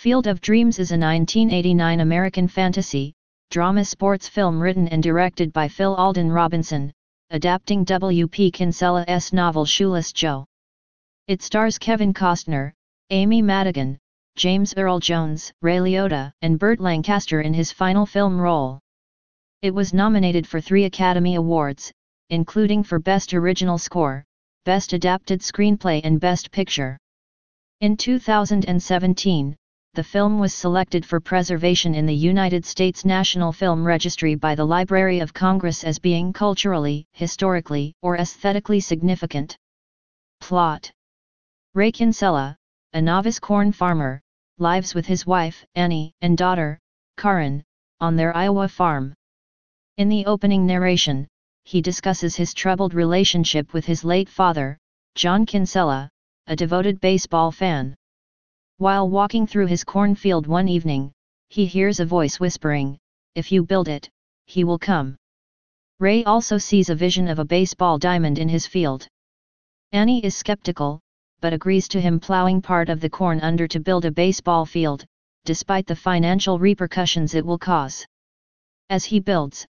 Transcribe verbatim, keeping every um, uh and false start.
Field of Dreams is a nineteen eighty-nine American fantasy, drama sports film written and directed by Phil Alden Robinson, adapting W P Kinsella's novel Shoeless Joe. It stars Kevin Costner, Amy Madigan, James Earl Jones, Ray Liotta, and Burt Lancaster in his final film role. It was nominated for three Academy Awards, including for Best Original Score, Best Adapted Screenplay and Best Picture. In two thousand seventeen, the film was selected for preservation in the United States National Film Registry by the Library of Congress as being culturally, historically, or aesthetically significant. Plot: Ray Kinsella, a novice corn farmer, lives with his wife, Annie, and daughter, Karen, on their Iowa farm. In the opening narration, he discusses his troubled relationship with his late father, John Kinsella, a devoted baseball fan. While walking through his cornfield one evening, he hears a voice whispering, "If you build it, he will come." Ray also sees a vision of a baseball diamond in his field. Annie is skeptical, but agrees to him plowing part of the corn under to build a baseball field, despite the financial repercussions it will cause. As he builds,